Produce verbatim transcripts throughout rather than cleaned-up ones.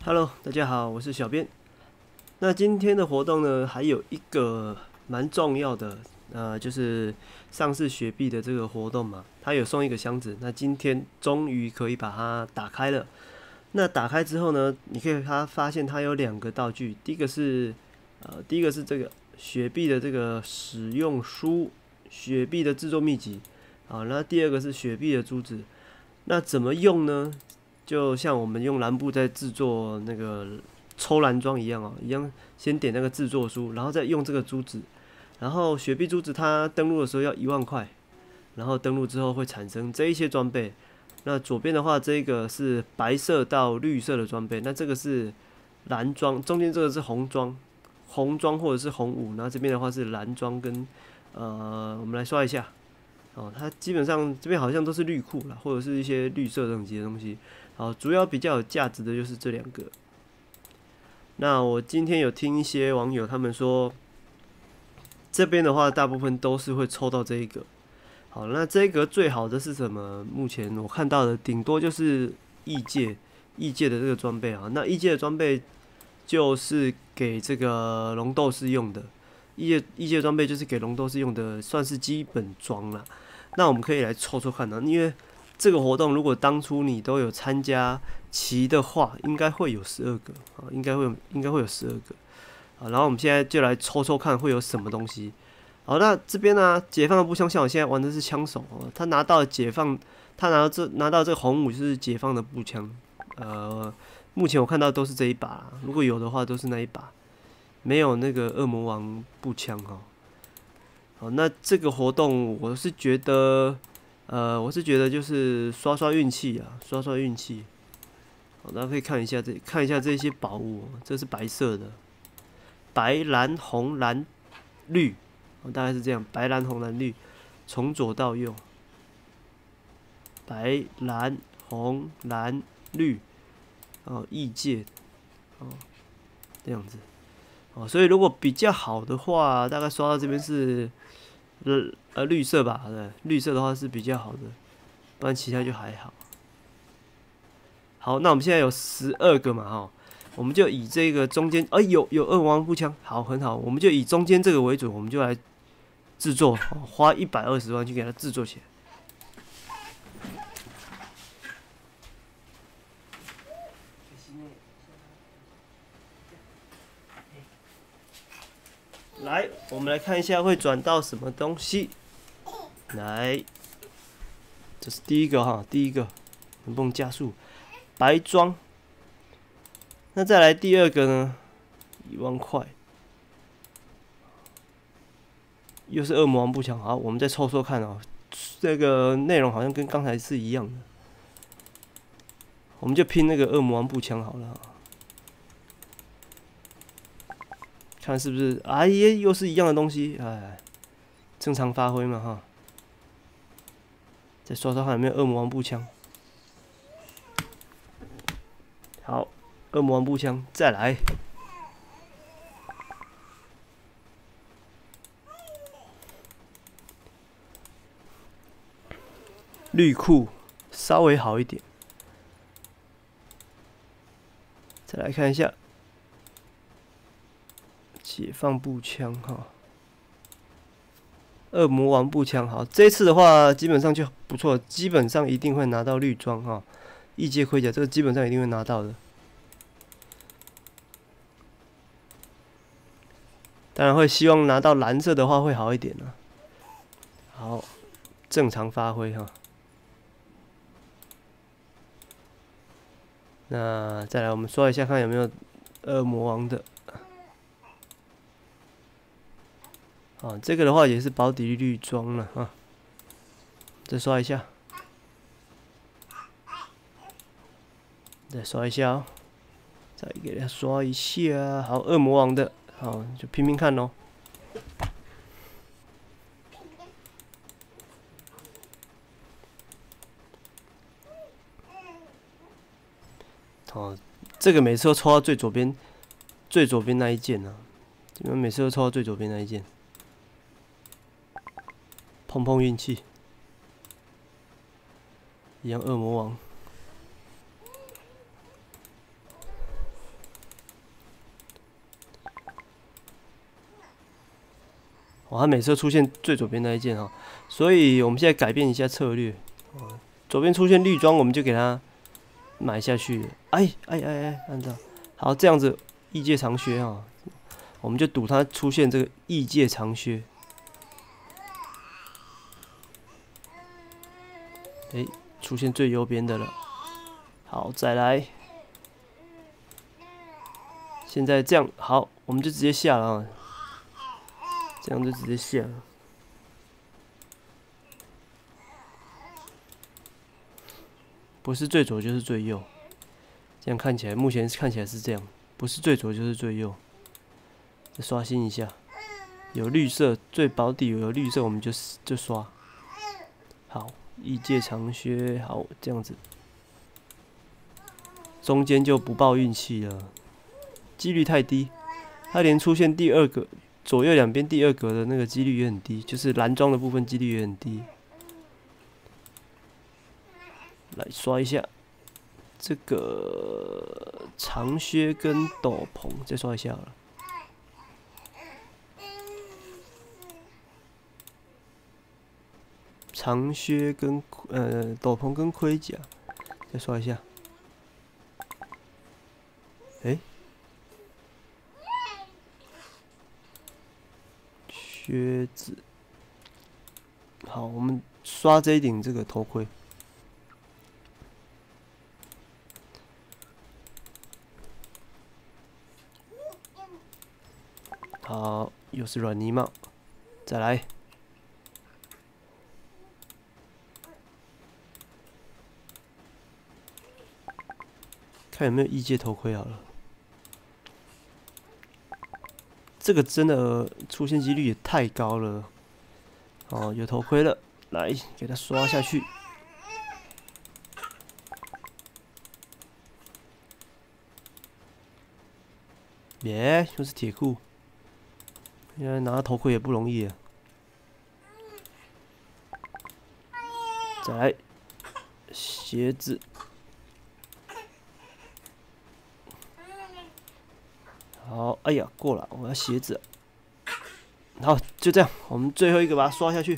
Hello，大家好，我是小编。那今天的活动呢，还有一个蛮重要的，呃，就是上次雪碧的这个活动嘛，它有送一个箱子。那今天终于可以把它打开了。那打开之后呢，你可以它发现它有两个道具，第一个是呃，第一个是这个雪碧的这个使用书，雪碧的制作秘籍啊，那第二个是雪碧的珠子。那怎么用呢？就像我们用蓝布在制作那个抽蓝装一样哦，一样先点那个制作书，然后再用这个珠子，然后雪碧珠子它登录的时候要一万块，然后登录之后会产生这一些装备。那左边的话，这个是白色到绿色的装备，那这个是蓝装，中间这个是红装，红装或者是红五，然后这边的话是蓝装跟呃，我们来刷一下。哦，它基本上这边好像都是绿裤啦，或者是一些绿色等级的东西。好，主要比较有价值的就是这两个。那我今天有听一些网友他们说，这边的话大部分都是会抽到这一个。好，那这一个最好的是什么？目前我看到的顶多就是异界，异界的这个装备啊。那异界的装备就是给这个龙斗士用的，异界异界装备就是给龙斗士用的，算是基本装啦。那我们可以来抽抽看呢、啊，因为这个活动如果当初你都有参加齐的话，应该会有十二个啊，应该会有应该会有十二个啊。然后我们现在就来抽抽看会有什么东西。好，那这边呢、啊，解放的步枪，像我现在玩的是枪手哦，他拿到解放，他拿到这拿到这个红武就是解放的步枪，呃，目前我看到都是这一把，如果有的话都是那一把，没有那个恶魔王步枪哈。好，那这个活动我是觉得，呃，我是觉得就是刷刷运气啊，刷刷运气。好，大家可以看一下这看一下这些宝物，这是白色的，白蓝红蓝绿，大概是这样，白蓝红蓝绿，从左到右，白蓝红蓝绿，哦，异界，哦，这样子。哦，所以如果比较好的话，大概刷到这边是，呃呃绿色吧，对，绿色的话是比较好的，不然其他就还好。好，那我们现在有十二个嘛，哈，我们就以这个中间，哎、欸，有有二王步枪，好，很好，我们就以中间这个为准，我们就来制作，哦、花一百二十万去给它制作起来。来，我们来看一下会转到什么东西。来，这是第一个哈，第一个能不能加速？白装。那再来第二个呢？一万块，又是恶魔王步枪。好，我们再抽抽看哦。这个内容好像跟刚才是一样的，我们就拼那个恶魔王步枪好了。看是不是？哎呀，又是一样的东西，哎，正常发挥嘛哈。再刷刷看有没有恶魔王步枪。好，恶魔王步枪，再来。绿裤稍微好一点。再来看一下。解放步枪哈，恶魔王步枪好，这一次的话基本上就不错，基本上一定会拿到绿装哈，异界盔甲这个基本上一定会拿到的，当然会希望拿到蓝色的话会好一点啊。好，正常发挥哈。那再来我们刷一下看有没有恶魔王的。啊，这个的话也是保底绿装了啊。再刷一下，再刷一下哦，再给它刷一下。好，恶魔王的，好，就拼拼看喽。哦，这个每次都抽到最左边，最左边那一件啊，你们每次都抽到最左边那一件。碰碰运气，一样恶魔王。 哦，它每次都出现最左边那一件哈，所以我们现在改变一下策略。哦，左边出现绿装，我们就给它买下去。哎哎哎哎，按照好这样子，异界长靴啊，我们就赌它出现这个异界长靴。哎，出现最右边的了。好，再来。现在这样好，我们就直接下了啊。这样就直接下了。不是最左就是最右，这样看起来，目前看起来是这样，不是最左就是最右。再刷新一下，有绿色，最保底有绿色，我们就就刷。好，异界长靴，好，这样子，中间就不报运气了，几率太低，它连出现第二个左右两边第二格的那个几率也很低，就是蓝装的部分几率也很低。来刷一下这个长靴跟斗篷，再刷一下好了。长靴跟呃斗篷跟盔甲，再刷一下。哎、欸，靴子，好，我们刷这一顶这个头盔。好，又是软泥帽，再来。看有没有异界头盔好了。这个真的出现几率也太高了。哦，有头盔了，来给它刷下去。耶，又是铁裤。原来拿到头盔也不容易啊。再来，鞋子。好，哎呀，过了，我要鞋子。好，就这样，我们最后一个把它刷下去。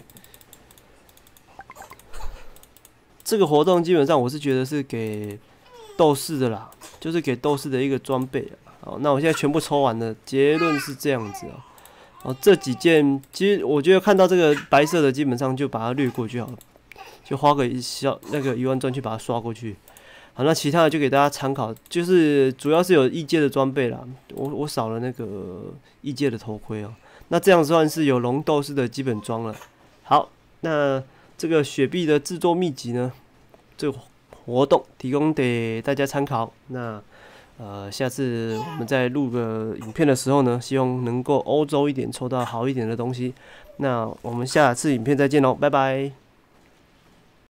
这个活动基本上我是觉得是给斗士的啦，就是给斗士的一个装备啊。好，那我现在全部抽完了，结论是这样子啊。哦，这几件其实我觉得看到这个白色的，基本上就把它略过就好了，就花个一小那个一万钻去把它刷过去。好，那其他的就给大家参考，就是主要是有异界的装备啦，我我少了那个异界的头盔哦。那这样算是有龙斗士的基本装了。好，那这个雪碧的制作秘籍呢，这个活动提供给大家参考。那呃，下次我们在录个影片的时候呢，希望能够欧洲一点，抽到好一点的东西。那我们下次影片再见喽，拜拜。